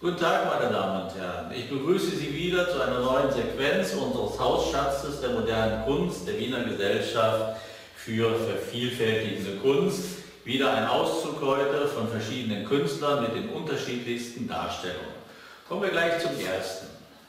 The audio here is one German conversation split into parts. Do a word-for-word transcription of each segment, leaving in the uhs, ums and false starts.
Guten Tag, meine Damen und Herren. Ich begrüße Sie wieder zu einer neuen Sequenz unseres Hausschatzes der modernen Kunst der Wiener Gesellschaft für vervielfältigende Kunst. Wieder ein Auszug heute von verschiedenen Künstlern mit den unterschiedlichsten Darstellungen. Kommen wir gleich zum ersten.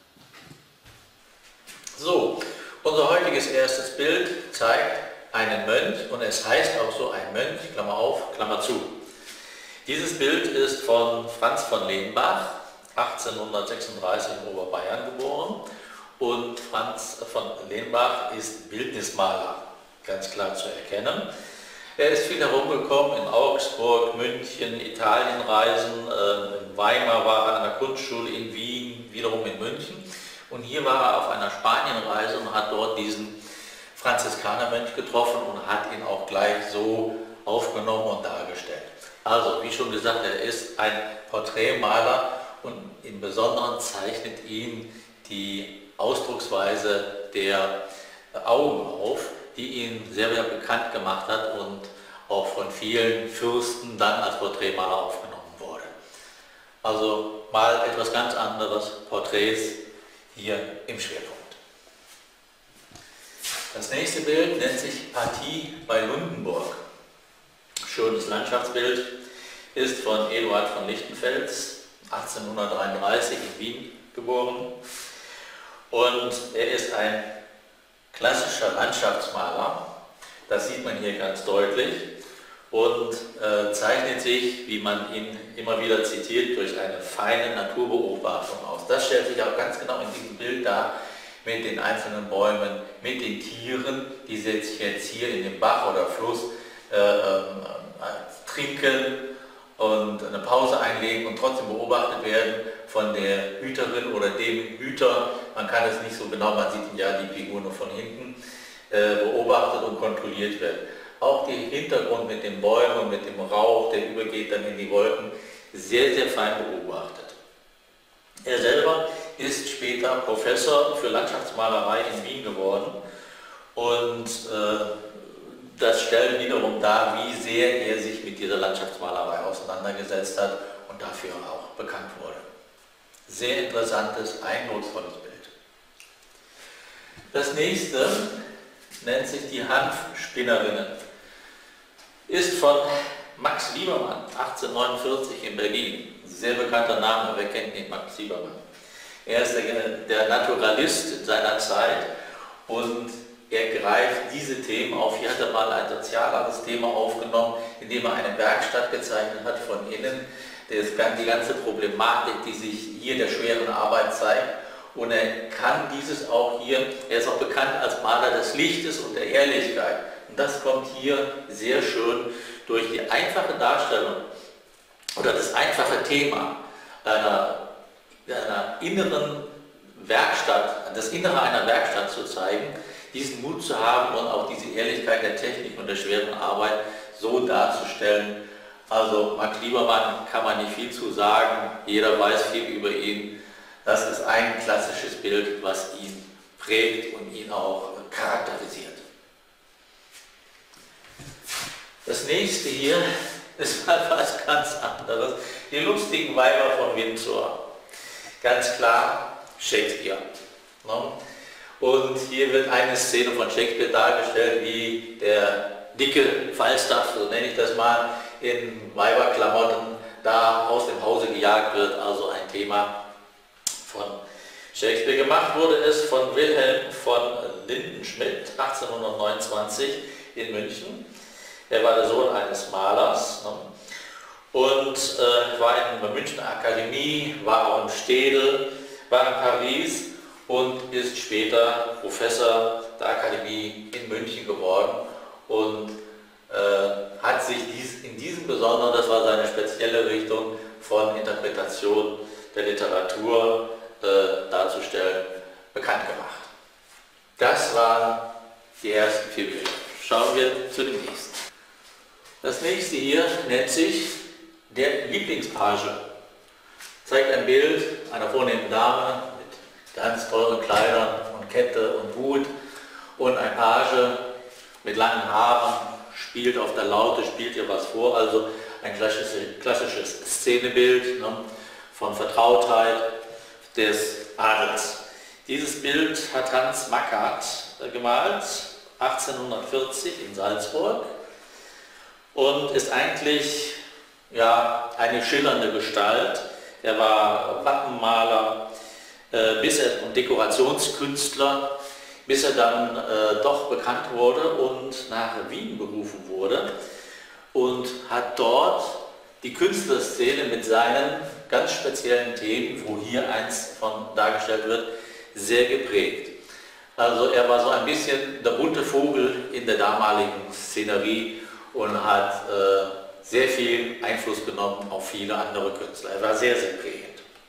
So, unser heutiges erstes Bild zeigt einen Mönch und es heißt auch so ein Mönch, Klammer auf, Klammer zu. Dieses Bild ist von Franz von Lenbach, achtzehnhundertsechsunddreißig in Oberbayern geboren, und Franz von Lenbach ist Bildnismaler, ganz klar zu erkennen. Er ist viel herumgekommen in Augsburg, München, Italienreisen, äh, in Weimar war er an der Kunstschule, in Wien, wiederum in München, und hier war er auf einer Spanienreise und hat dort diesen Franziskanermönch getroffen und hat ihn auch gleich so aufgenommen und dargestellt. Also, wie schon gesagt, er ist ein Porträtmaler und im Besonderen zeichnet ihn die Ausdrucksweise der Augen auf, die ihn sehr, sehr bekannt gemacht hat und auch von vielen Fürsten dann als Porträtmaler aufgenommen wurde. Also mal etwas ganz anderes, Porträts hier im Schwerpunkt. Das nächste Bild nennt sich Partie bei Lundenburg. Schönes Landschaftsbild, ist von Eduard von Lichtenfels, achtzehnhundertdreiunddreißig in Wien geboren, und er ist ein klassischer Landschaftsmaler, das sieht man hier ganz deutlich, und äh, zeichnet sich, wie man ihn immer wieder zitiert, durch eine feine Naturbeobachtung aus. Das stellt sich auch ganz genau in diesem Bild dar, mit den einzelnen Bäumen, mit den Tieren, die sich jetzt hier in dem Bach oder Fluss äh, äh, trinken und eine Pause einlegen und trotzdem beobachtet werden von der Hüterin oder dem Hüter. Man kann es nicht so genau, man sieht ja die Figur nur von hinten, äh, beobachtet und kontrolliert wird. Auch der Hintergrund mit den Bäumen und mit dem Rauch, der übergeht dann in die Wolken, sehr, sehr fein beobachtet. Er selber ist später Professor für Landschaftsmalerei in Wien geworden, und äh, das stellt wiederum dar, wie sehr er sich mit dieser Landschaftsmalerei auseinandergesetzt hat und dafür auch bekannt wurde. Sehr interessantes, eindrucksvolles Bild. Das nächste nennt sich die Hanfspinnerinnen. Ist von Max Liebermann, achtzehnhundertneunundvierzig in Berlin. Sehr bekannter Name, wer kennt nicht Max Liebermann? Er ist der, der Naturalist in seiner Zeit und er greift diese Themen auf. Hier hat er mal ein soziales Thema aufgenommen, indem er eine Werkstatt gezeichnet hat von innen. Das ist die ganze Problematik, die sich hier der schweren Arbeit zeigt. Und er kann dieses auch hier, er ist auch bekannt als Maler des Lichtes und der Ehrlichkeit. Und das kommt hier sehr schön durch die einfache Darstellung oder das einfache Thema einer, einer inneren Werkstatt, das Innere einer Werkstatt zu zeigen, diesen Mut zu haben und auch diese Ehrlichkeit der Technik und der schweren Arbeit so darzustellen. Also Max Liebermann kann man nicht viel zu sagen, jeder weiß viel über ihn. Das ist ein klassisches Bild, was ihn prägt und ihn auch charakterisiert. Das nächste hier ist mal was ganz anderes. Die lustigen Weiber von Windsor. Ganz klar Shakespeare. Ne? Und hier wird eine Szene von Shakespeare dargestellt, wie der dicke Falstaff, so nenne ich das mal, in Weiberklamotten da aus dem Hause gejagt wird. Also ein Thema von Shakespeare. Gemacht wurde es von Wilhelm von Lindenschmidt, achtzehnhundertneunundzwanzig in München. Er war der Sohn eines Malers, ne? Und äh, war in der Münchner Akademie, war auch in Städel, war in Paris und ist später Professor der Akademie in München geworden und äh, hat sich dies, in diesem Besonderen, das war seine spezielle Richtung von Interpretation der Literatur äh, darzustellen, bekannt gemacht. Das waren die ersten vier Bilder. Schauen wir zu dem nächsten. Das nächste hier nennt sich der Lieblingspage. Zeigt ein Bild einer vornehmen Dame mit ganz teuren Kleidern und Kette und Hut und ein Page mit langen Haaren spielt auf der Laute, spielt ihr was vor, also ein klassisches, klassisches Szenebild, ne, von Vertrautheit des Adels. Dieses Bild hat Hans Mackart gemalt, achtzehnhundertvierzig in Salzburg, und ist eigentlich ja, eine schillernde Gestalt. Er war Wappenmaler äh, bis er, und Dekorationskünstler, bis er dann äh, doch bekannt wurde und nach Wien berufen wurde und hat dort die Künstlerszene mit seinen ganz speziellen Themen, wo hier eins von dargestellt wird, sehr geprägt. Also er war so ein bisschen der bunte Vogel in der damaligen Szenerie und hat äh, sehr viel Einfluss genommen auf viele andere Künstler. Er war sehr, sehr prägend.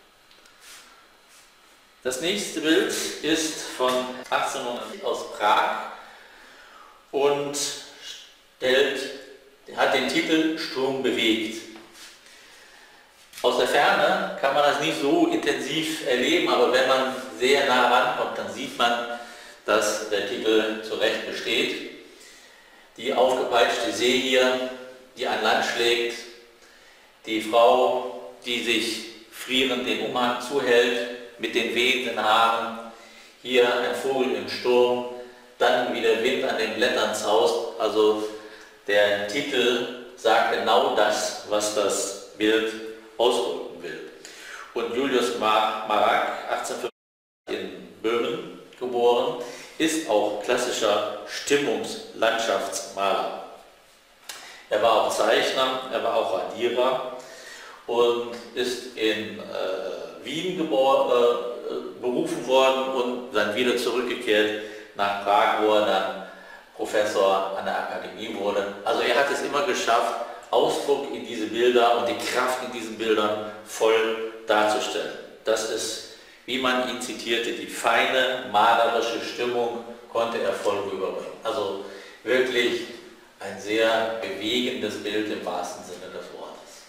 Das nächste Bild ist von achtzehnhundert aus Prag und stellt, hat den Titel Sturm bewegt. Aus der Ferne kann man das nicht so intensiv erleben, aber wenn man sehr nah rankommt, dann sieht man, dass der Titel zu Recht besteht. Die aufgepeitschte See hier, die an Land schlägt, die Frau, die sich frierend den Umhang zuhält mit den wehenden Haaren, hier ein Vogel im Sturm, dann wie der Wind an den Blättern zaust. Also der Titel sagt genau das, was das Bild ausdrücken will. Und Julius Marak, achtzehnhundertfünfzig in Böhmen geboren, ist auch klassischer Stimmungslandschaftsmaler. Er war auch Zeichner, er war auch Radierer und ist in äh, Wien geboren, äh, berufen worden und dann wieder zurückgekehrt nach Prag, wo er dann Professor an der Akademie wurde. Also er hat es immer geschafft, Ausdruck in diese Bilder und die Kraft in diesen Bildern voll darzustellen. Das ist, wie man ihn zitierte, die feine malerische Stimmung konnte er voll rüberbringen. Also wirklich ein sehr bewegendes Bild im wahrsten Sinne des Wortes.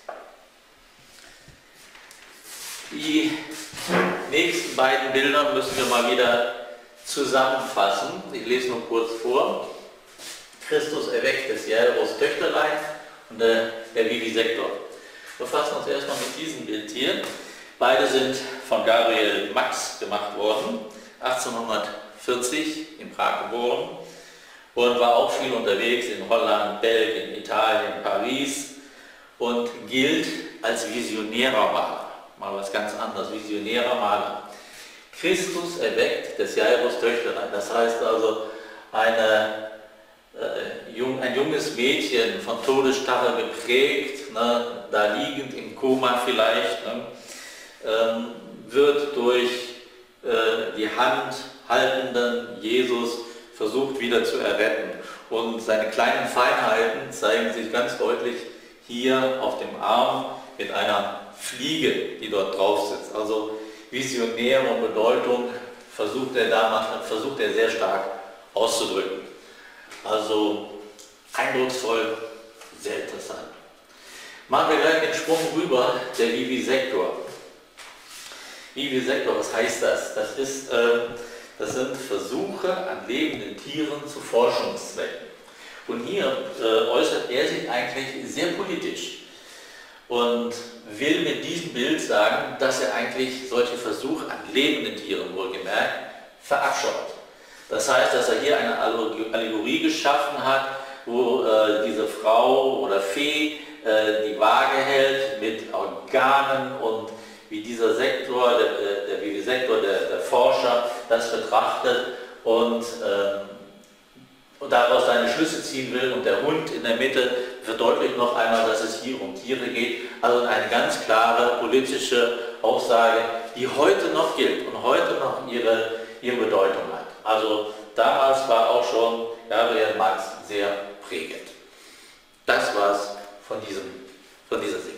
Die nächsten beiden Bilder müssen wir mal wieder zusammenfassen. Ich lese nur kurz vor. Christus erweckt des Jairus Töchterlein und der, der Vivisektor. Wir fassen uns erstmal mit diesem Bild hier. Beide sind von Gabriel Max gemacht worden, achtzehnhundertvierzig in Prag geboren und war auch viel unterwegs in Holland, Belgien, Italien, Paris und gilt als visionärer Maler. Mal was ganz anderes, visionärer Maler. Christus erweckt des Jairus Töchterlein, das heißt also eine, äh, jung, ein junges Mädchen von Todesstarre geprägt, ne, da liegend im Koma vielleicht, ne, ähm, wird durch äh, die Hand haltenden Jesus versucht wieder zu erretten. Und seine kleinen Feinheiten zeigen sich ganz deutlich hier auf dem Arm mit einer Fliege, die dort drauf sitzt. Also visionäre Bedeutung versucht er, damals, versucht er sehr stark auszudrücken. Also eindrucksvoll, sehr interessant. Machen wir gleich den Sprung rüber, der Vivisektor. Vivisektor, was heißt das? Das, ist, äh, das sind Versuche an lebenden Tieren zu Forschungszwecken. Und hier äh, äußert er sich eigentlich sehr politisch und will mit diesem Bild sagen, dass er eigentlich solche Versuche an lebenden Tieren, wohlgemerkt, verabscheut. Das heißt, dass er hier eine Allegorie geschaffen hat, wo äh, diese Frau oder Fee äh, die Waage hält mit Organen und wie dieser Sektor, der, der Vivisektor, der, der Forscher, das betrachtet und, ähm, und daraus seine Schlüsse ziehen will. Und der Hund in der Mitte verdeutlicht noch einmal, dass es hier um Tiere geht. Also eine ganz klare politische Aussage, die heute noch gilt und heute noch ihre, ihre Bedeutung hat. Also damals war auch schon Gabriel Max sehr prägend. Das war's von, diesem, von dieser Sicht.